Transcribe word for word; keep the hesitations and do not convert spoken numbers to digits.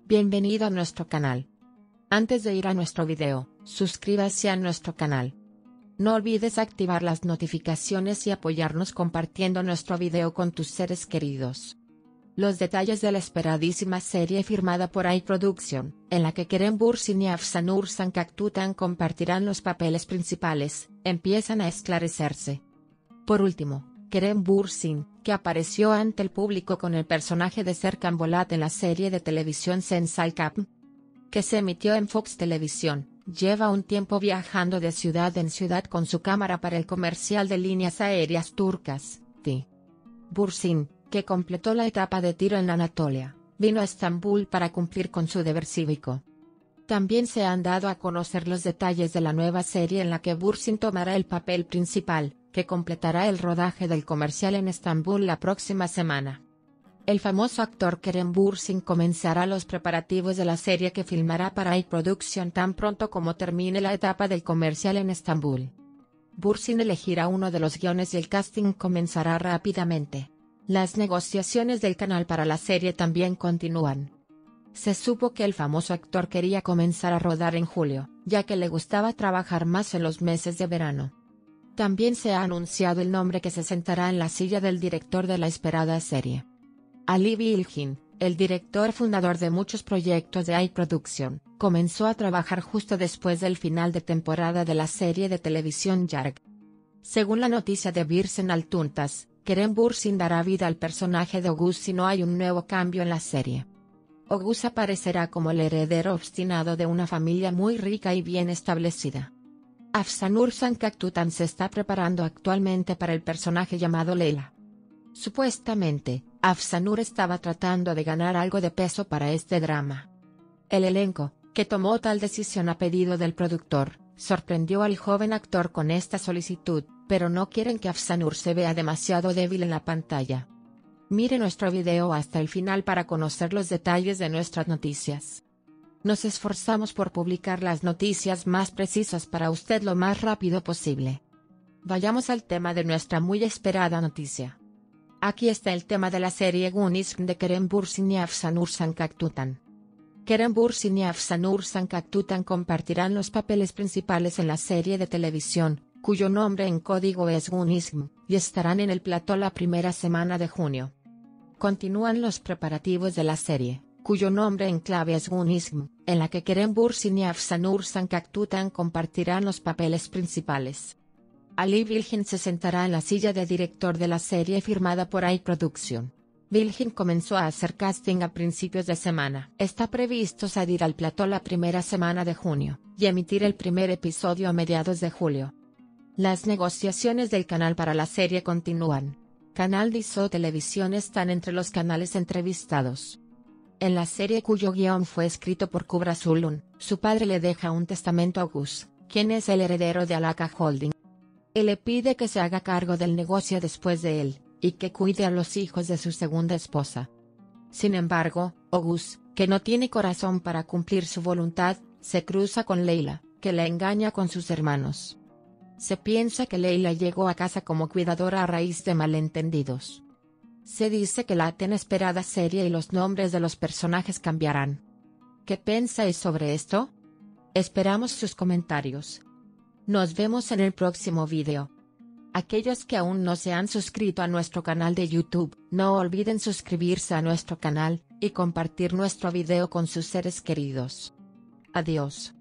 Bienvenido a nuestro canal. Antes de ir a nuestro video, suscríbase a nuestro canal. No olvides activar las notificaciones y apoyarnos compartiendo nuestro video con tus seres queridos. Los detalles de la esperadísima serie firmada por iProduction, en la que Kerem Bürsin y Afsanur Sancaktutan compartirán los papeles principales, empiezan a esclarecerse. Por último, Kerem Bürsin, que apareció ante el público con el personaje de Serkan Bolat en la serie de televisión Sensal Cap, que se emitió en Fox Televisión, lleva un tiempo viajando de ciudad en ciudad con su cámara para el comercial de líneas aéreas turcas, T. Bürsin, que completó la etapa de tiro en Anatolia, vino a Estambul para cumplir con su deber cívico. También se han dado a conocer los detalles de la nueva serie en la que Bürsin tomará el papel principal, que completará el rodaje del comercial en Estambul la próxima semana. El famoso actor Kerem Bürsin comenzará los preparativos de la serie que filmará para iProduction tan pronto como termine la etapa del comercial en Estambul. Bürsin elegirá uno de los guiones y el casting comenzará rápidamente. Las negociaciones del canal para la serie también continúan. Se supo que el famoso actor quería comenzar a rodar en julio, ya que le gustaba trabajar más en los meses de verano. También se ha anunciado el nombre que se sentará en la silla del director de la esperada serie. Ali Bilgin, el director fundador de muchos proyectos de iProduction, comenzó a trabajar justo después del final de temporada de la serie de televisión Yarg. Según la noticia de Birsen Altuntas, Kerem Bürsin dará vida al personaje de Oguz si no hay un nuevo cambio en la serie. Oguz aparecerá como el heredero obstinado de una familia muy rica y bien establecida. Afsanur Sancaktutan se está preparando actualmente para el personaje llamado Leila. Supuestamente, Afsanur estaba tratando de ganar algo de peso para este drama. El elenco, que tomó tal decisión a pedido del productor, sorprendió al joven actor con esta solicitud, pero no quieren que Afsanur se vea demasiado débil en la pantalla. Mire nuestro video hasta el final para conocer los detalles de nuestras noticias. Nos esforzamos por publicar las noticias más precisas para usted lo más rápido posible. Vayamos al tema de nuestra muy esperada noticia. Aquí está el tema de la serie Gunizm de Kerem Bürsin y Afsanur Sancaktutan. Kerem Bürsin y Afsanur Sancaktutan compartirán los papeles principales en la serie de televisión, cuyo nombre en código es Gunizm, y estarán en el plató la primera semana de junio. Continúan los preparativos de la serie, cuyo nombre en clave es Gunizm, en la que Kerem Bürsin y Afsanur Sancaktutan compartirán los papeles principales. Ali Bilgin se sentará en la silla de director de la serie firmada por iProduction. Bilgin comenzó a hacer casting a principios de semana. Está previsto salir al plató la primera semana de junio, y emitir el primer episodio a mediados de julio. Las negociaciones del canal para la serie continúan. Canal Diso Televisión están entre los canales entrevistados. En la serie cuyo guión fue escrito por Kubra Zulun, su padre le deja un testamento a Oguz, quien es el heredero de Alaka Holding. Él le pide que se haga cargo del negocio después de él, y que cuide a los hijos de su segunda esposa. Sin embargo, Oguz, que no tiene corazón para cumplir su voluntad, se cruza con Leila, que la engaña con sus hermanos. Se piensa que Leila llegó a casa como cuidadora a raíz de malentendidos. Se dice que la tan esperada serie y los nombres de los personajes cambiarán. ¿Qué pensáis sobre esto? Esperamos sus comentarios. Nos vemos en el próximo video. Aquellos que aún no se han suscrito a nuestro canal de YouTube, no olviden suscribirse a nuestro canal, y compartir nuestro video con sus seres queridos. Adiós.